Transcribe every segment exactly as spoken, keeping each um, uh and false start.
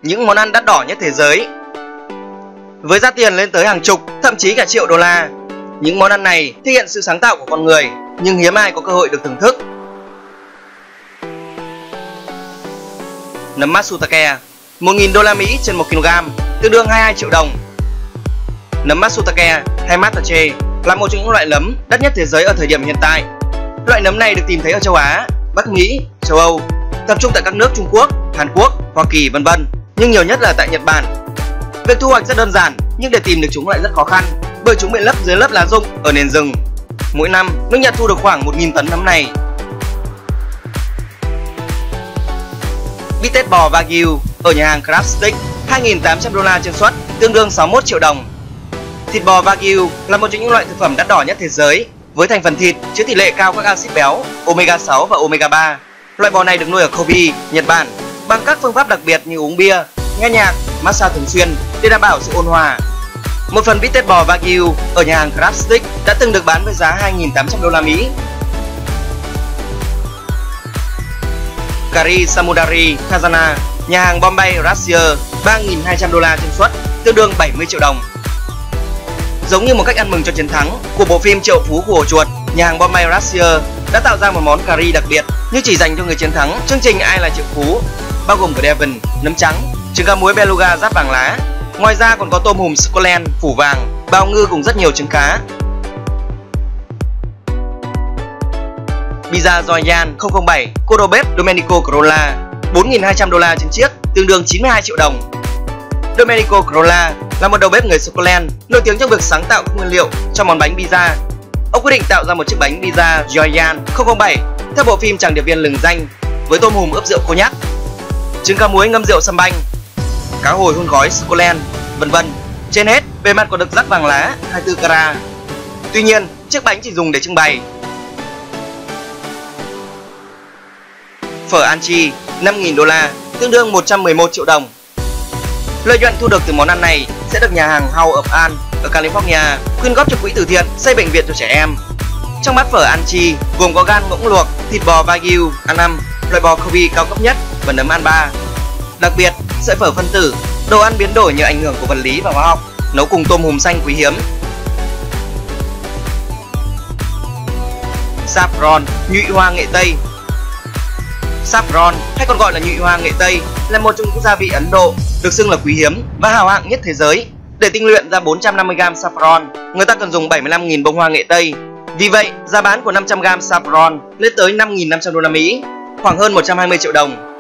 những món ăn đắt đỏ nhất thế giới. Với giá tiền lên tới hàng chục, thậm chí cả triệu đô la, những món ăn này thể hiện sự sáng tạo của con người, nhưng hiếm ai có cơ hội được thưởng thức. Nấm Matsutake, một nghìn đô la Mỹ trên một ki lô gam, tương đương hai mươi hai triệu đồng. Nấm Matsutake hay Matsutake là một trong những loại nấm đắt nhất thế giới ở thời điểm hiện tại. Loại nấm này được tìm thấy ở châu Á, Bắc Mỹ, châu Âu, tập trung tại các nước Trung Quốc, Hàn Quốc, Hoa Kỳ vân vân, nhưng nhiều nhất là tại Nhật Bản. Việc thu hoạch rất đơn giản, nhưng để tìm được chúng lại rất khó khăn, bởi chúng bị lấp dưới lớp lá rụng ở nền rừng. Mỗi năm, nước Nhật thu được khoảng một nghìn tấn nấm này. Bít tết bò Wagyu ở nhà hàng Crab Stick, hai nghìn tám trăm đô la trên suất, tương đương sáu mươi mốt triệu đồng. Thịt bò Wagyu là một trong những loại thực phẩm đắt đỏ nhất thế giới, với thành phần thịt chứa tỷ lệ cao các axit béo, omega sáu và omega ba. Loại bò này được nuôi ở Kobe, Nhật Bản, bằng các phương pháp đặc biệt như uống bia, nghe nhạc, massage thường xuyên để đảm bảo sự ôn hòa. Một phần bít tết bò Wagyu ở nhà hàng Crab Stick đã từng được bán với giá hai nghìn tám trăm đô la Mỹ. Cari Samudari Khazana, nhà hàng Bombay Russia, ba nghìn hai trăm đô la trên suất, tương đương bảy mươi triệu đồng. Giống như một cách ăn mừng cho chiến thắng của bộ phim Triệu Phú của Ổ Chuột, nhà hàng Bombay Russia đã tạo ra một món cà ri đặc biệt như chỉ dành cho người chiến thắng chương trình Ai là Triệu Phú, bao gồm cả Devon, nấm trắng, trứng cá muối beluga giáp vàng lá. Ngoài ra còn có tôm hùm Scotland phủ vàng, bào ngư cùng rất nhiều trứng cá. Pizza Joyan không không bảy của đầu bếp Domenico Carola, bốn nghìn hai trăm đô la trên chiếc, tương đương chín mươi hai triệu đồng. Domenico Carola là một đầu bếp người Scotland nổi tiếng trong việc sáng tạo các nguyên liệu cho món bánh pizza. Ông quyết định tạo ra một chiếc bánh pizza Joyan không không bảy theo bộ phim Chàng điệp viên lừng danh, với tôm hùm ướp rượu cognac, trứng cá muối ngâm rượu sâm banh, cá hồi hun gói Scotland, vân vân. Trên hết, bề mặt còn được rắc vàng lá hai mươi tư carat. Tuy nhiên, chiếc bánh chỉ dùng để trưng bày. Phở Anchi, năm nghìn đô la, tương đương một trăm mười một triệu đồng. Lợi nhuận thu được từ món ăn này sẽ được nhà hàng House of An ở California quyên góp cho quỹ từ thiện xây bệnh viện cho trẻ em. Trong bát phở Anchi gồm có gan ngỗng luộc, thịt bò Wagyu A năm, loại bò Kobe cao cấp nhất và nấm An ba. Đặc biệt, sợi phở phân tử, đồ ăn biến đổi nhờ ảnh hưởng của vật lý và hóa học, nấu cùng tôm hùm xanh quý hiếm. Saffron, nhụy hoa nghệ Tây. Saffron hay còn gọi là nhụy hoa nghệ Tây là một trong những gia vị Ấn Độ được xưng là quý hiếm và hào hạng nhất thế giới. Để tinh luyện ra bốn trăm năm mươi gam saffron, người ta cần dùng bảy mươi lăm nghìn bông hoa nghệ Tây. Vì vậy, giá bán của năm trăm gam saffron lên tới năm nghìn năm trăm đô la Mỹ, khoảng hơn một trăm hai mươi triệu đồng.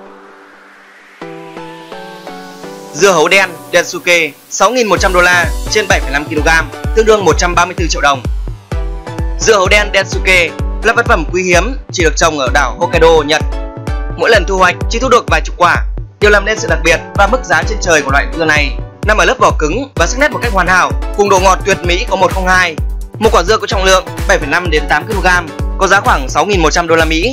Dưa hấu đen Densuke, sáu nghìn một trăm đô la trên bảy phẩy năm ki lô gam, tương đương một trăm ba mươi tư triệu đồng. Dưa hấu đen Densuke là vật phẩm quý hiếm chỉ được trồng ở đảo Hokkaido, Nhật. Mỗi lần thu hoạch chỉ thu được vài chục quả. Điều làm nên sự đặc biệt và mức giá trên trời của loại dưa này nằm ở lớp vỏ cứng và sắc nét một cách hoàn hảo, cùng độ ngọt tuyệt mỹ có một không hai. Một quả dưa có trọng lượng bảy phẩy năm đến tám ki lô gam, có giá khoảng sáu nghìn một trăm đô la Mỹ.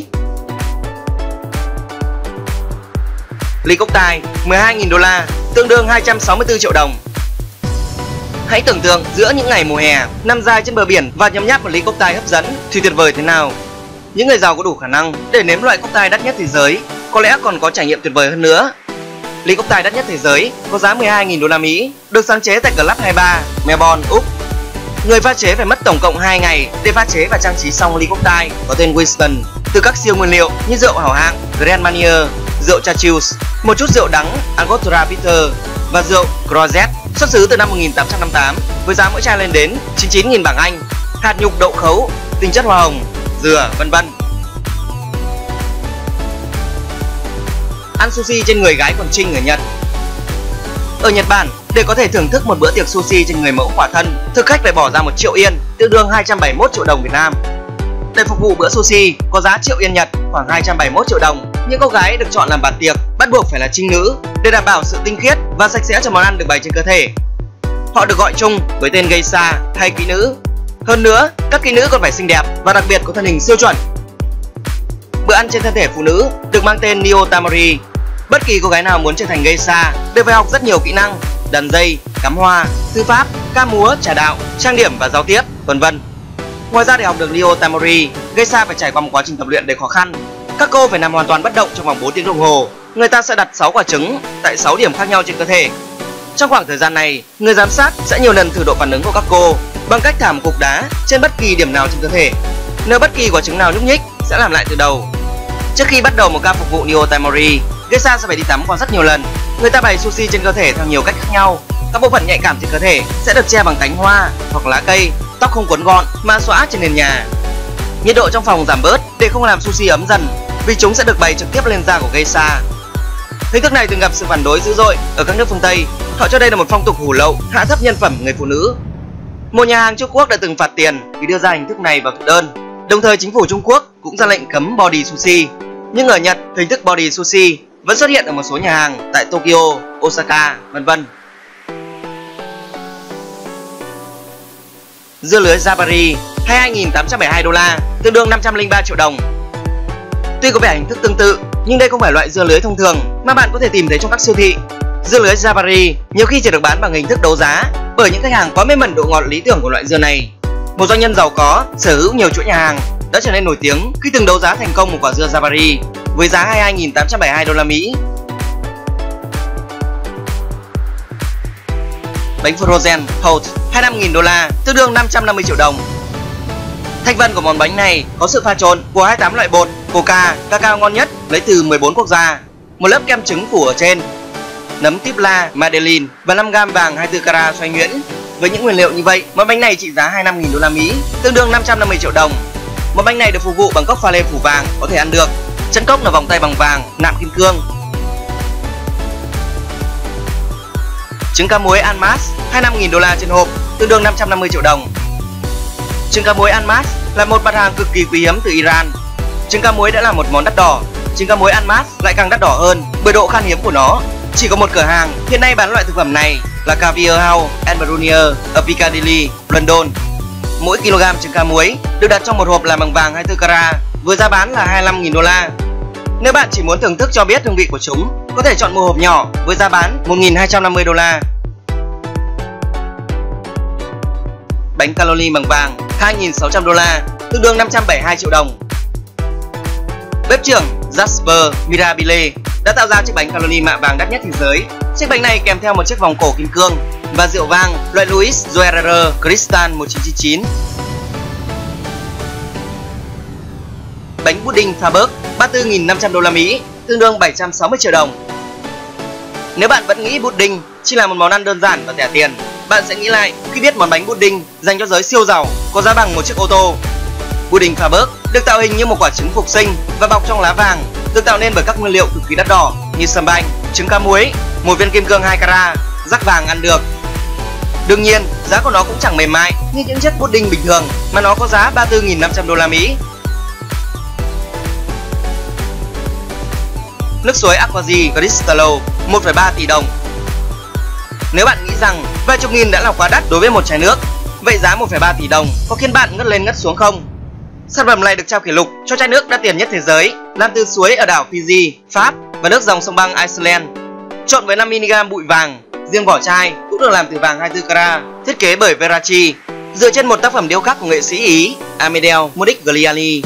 Ly cốc tai, mười hai nghìn đô la, tương đương hai trăm sáu mươi tư triệu đồng. Hãy tưởng tượng giữa những ngày mùa hè, nằm dài trên bờ biển và nhấm nháp một ly cốc tai hấp dẫn thì tuyệt vời thế nào. Những người giàu có đủ khả năng để nếm loại cốc tai đắt nhất thế giới, có lẽ còn có trải nghiệm tuyệt vời hơn nữa. Ly cốc tai đắt nhất thế giới có giá mười hai nghìn đô la Mỹ, được sáng chế tại Club hai mươi ba, Melbourne, Úc. Người pha chế phải mất tổng cộng hai ngày để pha chế và trang trí xong ly cốc tai có tên Winston từ các siêu nguyên liệu như rượu hảo hạng Grand Marnier, rượu Chachus, một chút rượu đắng Angostura Bitter và rượu Crozet xuất xứ từ năm một nghìn tám trăm năm mươi tám với giá mỗi chai lên đến chín mươi chín nghìn bảng Anh, hạt nhục đậu khấu, tinh chất hoa hồng, dừa, vân vân. Ăn sushi trên người gái quần trinh ở Nhật. Ở Nhật Bản, để có thể thưởng thức một bữa tiệc sushi trên người mẫu khỏa thân, thực khách phải bỏ ra một triệu yên, tương đương hai trăm bảy mươi mốt triệu đồng Việt Nam. Để phục vụ bữa sushi có giá triệu yên Nhật, khoảng hai trăm bảy mươi mốt triệu đồng, những cô gái được chọn làm bàn tiệc bắt buộc phải là trinh nữ để đảm bảo sự tinh khiết và sạch sẽ cho món ăn được bày trên cơ thể. Họ được gọi chung với tên geisha hay kỹ nữ. Hơn nữa, các kỹ nữ còn phải xinh đẹp và đặc biệt có thân hình siêu chuẩn. Bữa ăn trên thân thể phụ nữ được mang tên Nyotamori. Bất kỳ cô gái nào muốn trở thành geisha đều phải học rất nhiều kỹ năng: đàn dây, cắm hoa, thư pháp, ca múa, trà đạo, trang điểm và giao tiếp, vân vân. Ngoài ra để học được Nyotamori, geisha phải trải qua một quá trình tập luyện đầy khó khăn. Các cô phải nằm hoàn toàn bất động trong vòng bốn tiếng đồng hồ, người ta sẽ đặt sáu quả trứng tại sáu điểm khác nhau trên cơ thể. Trong khoảng thời gian này, người giám sát sẽ nhiều lần thử độ phản ứng của các cô bằng cách thả một cục đá trên bất kỳ điểm nào trên cơ thể. Nếu bất kỳ quả trứng nào nhúc nhích sẽ làm lại từ đầu. Trước khi bắt đầu một ca phục vụ Neo Tamori, geisha sẽ phải đi tắm qua rất nhiều lần. Người ta bày sushi trên cơ thể theo nhiều cách khác nhau. Các bộ phận nhạy cảm trên cơ thể sẽ được che bằng cánh hoa hoặc lá cây, tóc không cuốn gọn mà xõa trên nền nhà. Nhiệt độ trong phòng giảm bớt để không làm sushi ấm dần, vì chúng sẽ được bày trực tiếp lên da của geisha. Hình thức này từng gặp sự phản đối dữ dội ở các nước phương Tây. Họ cho đây là một phong tục hủ lậu, hạ thấp nhân phẩm người phụ nữ. Một nhà hàng Trung Quốc đã từng phạt tiền vì đưa ra hình thức này vào thực đơn. Đồng thời chính phủ Trung Quốc cũng ra lệnh cấm body sushi. Nhưng ở Nhật, hình thức body sushi vẫn xuất hiện ở một số nhà hàng tại Tokyo, Osaka, vân vân. Dưa lưới Jabari hai mươi hai nghìn tám trăm bảy mươi hai đô la, tương đương năm trăm lẻ ba triệu đồng. Tuy có vẻ hình thức tương tự, nhưng đây không phải loại dưa lưới thông thường mà bạn có thể tìm thấy trong các siêu thị. Dưa lưới Jabari nhiều khi chỉ được bán bằng hình thức đấu giá bởi những khách hàng quá mê mẩn độ ngọt lý tưởng của loại dưa này. Một doanh nhân giàu có sở hữu nhiều chuỗi nhà hàng đã trở nên nổi tiếng khi từng đấu giá thành công một quả dưa Jabari với giá hai mươi hai nghìn tám trăm bảy mươi hai đô la Mỹ. Bánh frozen Holt hai mươi lăm nghìn đô la, tương đương năm trăm năm mươi triệu đồng. Thành phần của món bánh này có sự pha trộn của hai mươi tám loại bột, coca, cacao ngon nhất lấy từ mười bốn quốc gia, một lớp kem trứng phủ ở trên, nấm típ la, Madeline và năm gam vàng hai mươi tư carat xoay nhuyễn. Với những nguyên liệu như vậy, món bánh này trị giá hai mươi lăm nghìn đô la Mỹ, tương đương năm trăm năm mươi triệu đồng. Món bánh này được phục vụ bằng cốc pha lê phủ vàng, có thể ăn được. Chân cốc là vòng tay bằng vàng, nạm kim cương. Trứng cá muối Anmas hai mươi lăm nghìn đô la trên hộp, tương đương năm trăm năm mươi triệu đồng. Trứng cá muối Anmas là một mặt hàng cực kỳ quý hiếm từ Iran. Trứng cá muối đã là một món đắt đỏ, trứng cá muối Anmas lại càng đắt đỏ hơn bởi độ khan hiếm của nó. Chỉ có một cửa hàng hiện nay bán loại thực phẩm này là Caviar House and Brunier ở Piccadilly, London. Mỗi kg trứng cá muối được đặt trong một hộp làm bằng vàng hai mươi tư carat với giá bán là hai mươi lăm nghìn đô la. Nếu bạn chỉ muốn thưởng thức cho biết hương vị của chúng, có thể chọn mua hộp nhỏ với giá bán một nghìn hai trăm năm mươi đô la. Bánh cannoli bằng vàng hai nghìn sáu trăm đô la, tương đương năm trăm bảy mươi hai triệu đồng. Bếp trưởng Jasper Mirabile đã tạo ra chiếc bánh cannoli mạ vàng đắt nhất thế giới. Chiếc bánh này kèm theo một chiếc vòng cổ kim cương và rượu vang loại Louis Joyerer Cristal một chín chín chín. Bánh pudding Faberg ba mươi tư nghìn năm trăm đô la Mỹ, tương đương bảy trăm sáu mươi triệu đồng. Nếu bạn vẫn nghĩ pudding chỉ là một món ăn đơn giản và rẻ tiền, bạn sẽ nghĩ lại khi biết món bánh pudding dành cho giới siêu giàu có giá bằng một chiếc ô tô. Pudding Faberg được tạo hình như một quả trứng phục sinh và bọc trong lá vàng, được tạo nên bởi các nguyên liệu cực kỳ đắt đỏ như sâm banh, trứng cá muối, một viên kim cương hai carat, rắc vàng ăn được. Đương nhiên, giá của nó cũng chẳng mềm mại như những chiếc pudding bình thường mà nó có giá ba mươi tư nghìn năm trăm đô la Mỹ. Nước suối Aquazi Cristallo một phẩy ba tỷ đồng. Nếu bạn nghĩ rằng vài chục nghìn đã là quá đắt đối với một chai nước, vậy giá một phẩy ba tỷ đồng có khiến bạn ngất lên ngất xuống không? Sản phẩm này được trao kỷ lục cho chai nước đắt tiền nhất thế giới, làm từ suối ở đảo Fiji, Pháp và nước dòng sông băng Iceland. Trộn với năm mi li gam bụi vàng, riêng vỏ chai cũng được làm từ vàng hai mươi tư carat, thiết kế bởi Versace, dựa trên một tác phẩm điêu khắc của nghệ sĩ Ý Amedeo Modigliani.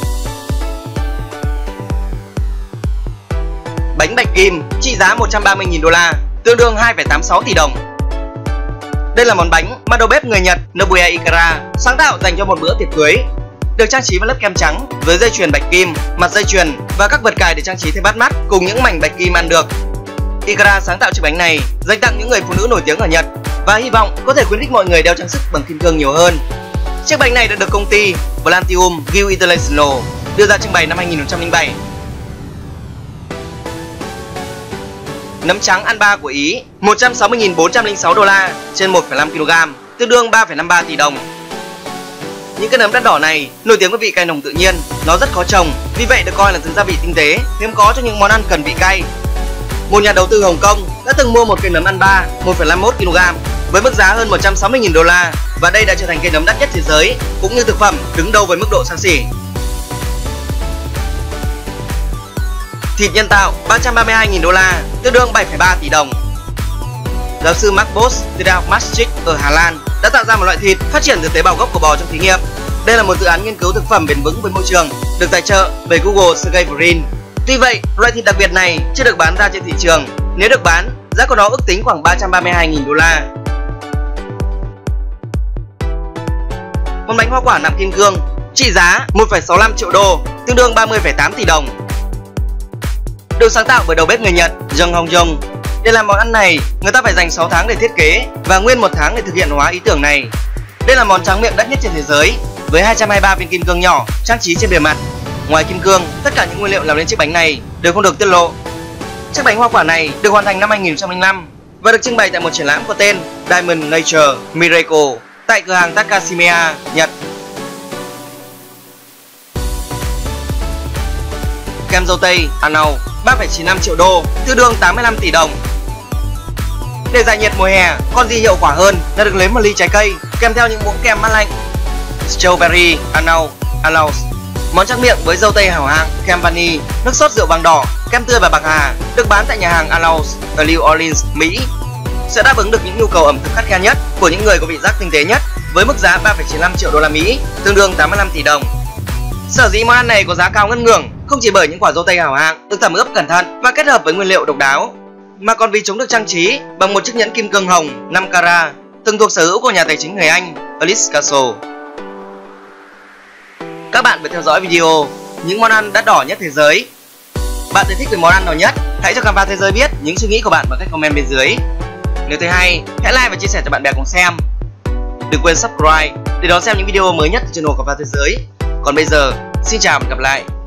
Bánh bạch kim trị giá một trăm ba mươi nghìn đô la, tương đương hai phẩy tám mươi sáu tỷ đồng. Đây là món bánh mà đầu bếp người Nhật Nobuya Ikara sáng tạo dành cho một bữa tiệc cưới. Được trang trí với lớp kem trắng với dây chuyền bạch kim, mặt dây chuyền và các vật cài để trang trí thêm bắt mắt cùng những mảnh bạch kim ăn được. Ikara sáng tạo chiếc bánh này dành tặng những người phụ nữ nổi tiếng ở Nhật và hy vọng có thể khuyến khích mọi người đeo trang sức bằng kim cương nhiều hơn. Chiếc bánh này đã được công ty Plantium Gill International đưa ra trưng bày năm hai nghìn không trăm lẻ bảy. Nấm trắng Alba của Ý một trăm sáu mươi nghìn bốn trăm lẻ sáu đô la trên một phẩy năm ki lô gam, tương đương ba phẩy năm mươi ba tỷ đồng. Những cái nấm đắt đỏ này nổi tiếng với vị cay nồng tự nhiên, nó rất khó trồng, vì vậy được coi là thứ gia vị tinh tế, hiếm có cho những món ăn cần vị cay. Một nhà đầu tư Hồng Kông đã từng mua một cây nấm Alba một phẩy năm mươi mốt ki lô gam với mức giá hơn một trăm sáu mươi nghìn đô la và đây đã trở thành cây nấm đắt nhất thế giới, cũng như thực phẩm đứng đầu với mức độ xa xỉ. Thịt nhân tạo ba trăm ba mươi hai nghìn đô la, tương đương bảy phẩy ba tỷ đồng. Giáo sư Mark Bos từ Đại học Maastricht ở Hà Lan đã tạo ra một loại thịt phát triển từ tế bào gốc của bò trong thí nghiệm. Đây là một dự án nghiên cứu thực phẩm bền vững với môi trường, được tài trợ bởi Google Sergey Brin. Tuy vậy, loại thịt đặc biệt này chưa được bán ra trên thị trường. Nếu được bán, giá của nó ước tính khoảng ba trăm ba mươi hai nghìn đô la. Món bánh hoa quả nạm kim cương trị giá một phẩy sáu mươi lăm triệu đô, tương đương ba mươi phẩy tám tỷ đồng. Được sáng tạo bởi đầu bếp người Nhật Jung Hong Jung. Để làm món ăn này, người ta phải dành sáu tháng để thiết kế và nguyên một tháng để thực hiện hóa ý tưởng này. Đây là món tráng miệng đắt nhất trên thế giới với hai trăm hai mươi ba viên kim cương nhỏ trang trí trên bề mặt. Ngoài kim cương, tất cả những nguyên liệu làm nên chiếc bánh này đều không được tiết lộ. Chiếc bánh hoa quả này được hoàn thành năm hai nghìn không trăm lẻ năm và được trưng bày tại một triển lãm có tên Diamond Nature Miracle tại cửa hàng Takashimiya, Nhật. Kem dâu tây Anau ba phẩy chín mươi lăm triệu đô, tương đương tám mươi lăm tỷ đồng. Để giải nhiệt mùa hè, còn gì hiệu quả hơn là được lấy một ly trái cây kèm theo những muỗng kem mát lạnh. Strawberry Anau Alaus, món tráng miệng với dâu tây hảo hạng, kem vani, nước sốt rượu vàng đỏ, kem tươi và bạc hà, được bán tại nhà hàng Alaus ở New Orleans, Mỹ, sẽ đáp ứng được những nhu cầu ẩm thực khắt khe nhất của những người có vị giác tinh tế nhất với mức giá ba phẩy chín mươi lăm triệu đô la Mỹ, tương đương tám mươi lăm tỷ đồng. Sở dĩ món ăn này có giá cao ngất ngưởng không chỉ bởi những quả dâu tây hảo hạng được thẩm ướp cẩn thận và kết hợp với nguyên liệu độc đáo, mà còn vì chúng được trang trí bằng một chiếc nhẫn kim cương hồng năm carat từng thuộc sở hữu của nhà tài chính người Anh Alice Castle. Các bạn vừa theo dõi video những món ăn đắt đỏ nhất thế giới. Bạn thấy thích về món ăn nào nhất? Hãy cho Khám phá Thế giới biết những suy nghĩ của bạn bằng cách comment bên dưới. Nếu thấy hay, hãy like và chia sẻ cho bạn bè cùng xem. Đừng quên subscribe để đón xem những video mới nhất từ channel Khám phá Thế giới. Còn bây giờ, xin chào và hẹn gặp lại.